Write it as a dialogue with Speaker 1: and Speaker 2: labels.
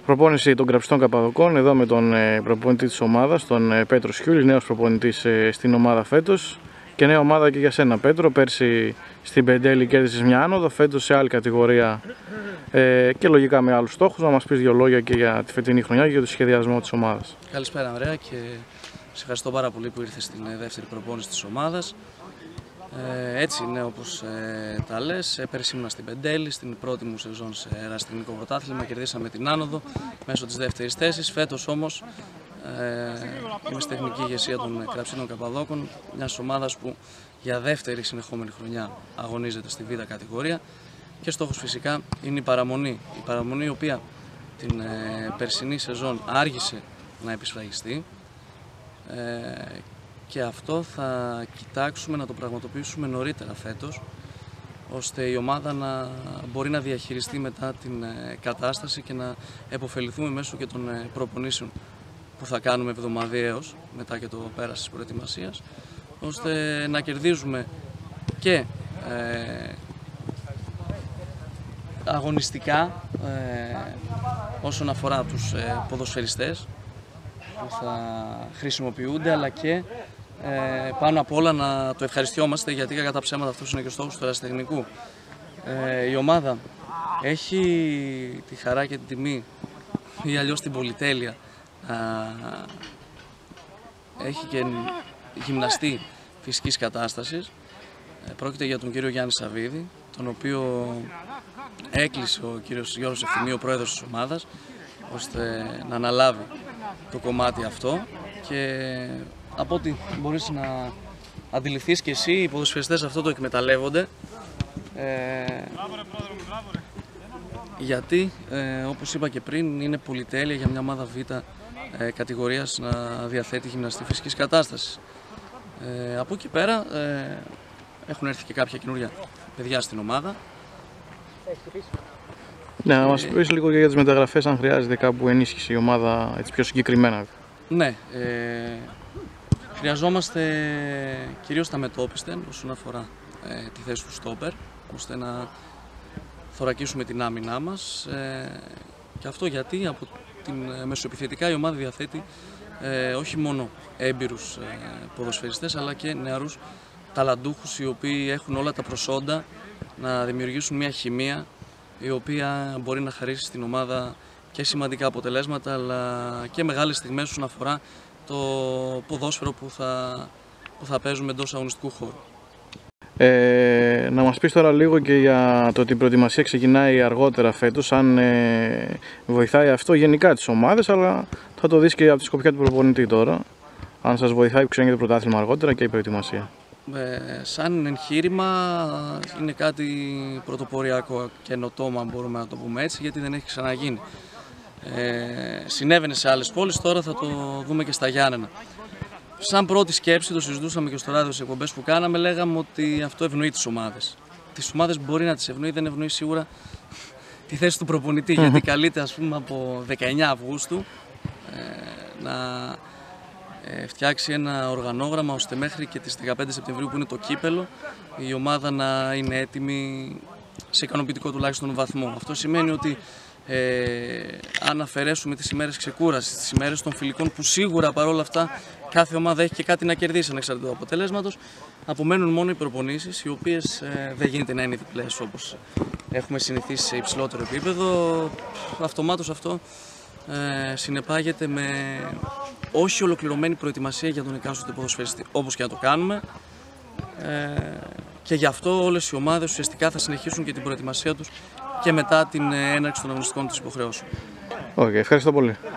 Speaker 1: Προπόνηση των Γραψιστών Καπαδοκών, εδώ με τον προπονητή της ομάδας, τον Πέτρο Σιούλη, νέος προπονητής στην ομάδα φέτος. Και νέα ομάδα και για σένα, Πέτρο. Πέρσι στην Πεντέλη κέρδισες μια άνοδο, φέτος σε άλλη κατηγορία και λογικά με άλλους στόχους. Να μας πεις δύο λόγια και για τη φετινή χρονιά και για το σχεδιασμό της ομάδας.
Speaker 2: Καλησπέρα, Ανδρέα, και σε ευχαριστώ πάρα πολύ που ήρθες στην δεύτερη προπόνηση της ομάδας. Έτσι είναι όπως τα λες. Πέρσι ήμουν στην Πεντέλη, στην πρώτη μου σεζόν σε ερασιτεχνικό πρωτάθλημα. Κερδίσαμε την άνοδο μέσω της δεύτερης θέσης. Φέτος όμως είμαι στη τεχνική ηγεσία των Γραψιστών Καπαδόκων, μιας ομάδας που για δεύτερη συνεχόμενη χρονιά αγωνίζεται στη Β' κατηγορία. Και στόχος φυσικά είναι η παραμονή. Η παραμονή η οποία την περσινή σεζόν άργησε να επισφραγιστεί. Και αυτό θα κοιτάξουμε να το πραγματοποιήσουμε νωρίτερα φέτος, ώστε η ομάδα να μπορεί να διαχειριστεί μετά την κατάσταση και να επωφεληθούμε μέσω και των προπονήσεων που θα κάνουμε εβδομαδιαίως μετά και το πέρας της προετοιμασίας, ώστε να κερδίζουμε και αγωνιστικά όσον αφορά τους ποδοσφαιριστές που θα χρησιμοποιούνται, αλλά και πάνω απ' όλα να το ευχαριστιόμαστε, γιατί κατά ψέματα αυτός είναι και ο στόχος του ερασιτεχνικού. Η ομάδα έχει τη χαρά και την τιμή, ή αλλιώς την πολυτέλεια, έχει και γυμναστή φυσικής κατάστασης. Πρόκειται για τον κύριο Γιάννη Σαββίδη, τον οποίο έκλεισε ο κύριος Γιώργος Ευθυμίου, ο πρόεδρος της ομάδας, ώστε να αναλάβει το κομμάτι αυτό. Και από ό,τι μπορείς να αντιληφθείς και εσύ, οι ποδοσφαιριστές αυτό το εκμεταλλεύονται, γιατί όπως είπα και πριν, είναι πολυτέλεια για μια ομάδα Β' κατηγορίας να διαθέτει γυμναστή φυσικής κατάστασης. Από εκεί πέρα έχουν έρθει και κάποια καινούργια παιδιά στην ομάδα.
Speaker 1: Ναι, να μας πεις λίγο για τις μεταγραφές, αν χρειάζεται κάπου ενίσχυση η ομάδα, έτσι πιο συγκεκριμένα.
Speaker 2: Ναι, χρειαζόμαστε κυρίως τα μετώπιστεν όσον αφορά τη θέση του στόπερ, ώστε να θωρακίσουμε την άμυνά μας. Και αυτό γιατί από την μεσοεπιθετικά η ομάδα διαθέτει όχι μόνο έμπειρους ποδοσφαιριστές, αλλά και νεαρούς ταλαντούχους, οι οποίοι έχουν όλα τα προσόντα να δημιουργήσουν μια χημεία η οποία μπορεί να χαρίσει στην ομάδα και σημαντικά αποτελέσματα, αλλά και μεγάλες στιγμές όσον αφορά το ποδόσφαιρο που θα παίζουμε εντός αγωνιστικού χώρου.
Speaker 1: Να μας πεις τώρα λίγο και για το ότι η προετοιμασία ξεκινάει αργότερα φέτος, αν βοηθάει αυτό γενικά τις ομάδες, αλλά θα το δεις και από τη σκοπιά του προπονητή τώρα, αν σας βοηθάει που ξεκινάει το πρωτάθλημα αργότερα και η προετοιμασία.
Speaker 2: Σαν εγχείρημα είναι κάτι πρωτοποριακό, καινοτόμα, αν μπορούμε να το πούμε έτσι, γιατί δεν έχει ξαναγίνει. Συνέβαινε σε άλλες πόλεις, τώρα θα το δούμε και στα Γιάννενα. Σαν πρώτη σκέψη, το συζητούσαμε και στο ράδιο στις εκπομπές που κάναμε, λέγαμε ότι αυτό ευνοεί τις ομάδες. Τις ομάδες μπορεί να τις ευνοεί, δεν ευνοεί σίγουρα τη θέση του προπονητή, γιατί καλείται, ας πούμε, από 19 Αυγούστου να φτιάξει ένα οργανόγραμμα, ώστε μέχρι και τις 15 Σεπτεμβρίου, που είναι το κύπελο, η ομάδα να είναι έτοιμη σε ικανοποιητικό τουλάχιστον βαθμό. Αυτό σημαίνει ότι αν αφαιρέσουμε τις ημέρες ξεκούρασης, τις ημέρες των φιλικών, που σίγουρα παρόλα αυτά κάθε ομάδα έχει και κάτι να κερδίσει ανεξαρτήτως του αποτελέσματος, απομένουν μόνο οι προπονήσεις, οι οποίες δεν γίνεται να είναι διπλές όπως έχουμε συνηθίσει σε υψηλότερο επίπεδο. Αυτομάτως αυτό συνεπάγεται με όχι ολοκληρωμένη προετοιμασία για τον εκάστοτε ποδοσφαιριστή, όπως και να το κάνουμε. Και γι' αυτό όλες οι ομάδες ουσιαστικά θα συνεχίσουν και την προετοιμασία τους και μετά την έναρξη των αγωνιστικών τους υποχρεώσεων.
Speaker 1: Ευχαριστώ πολύ.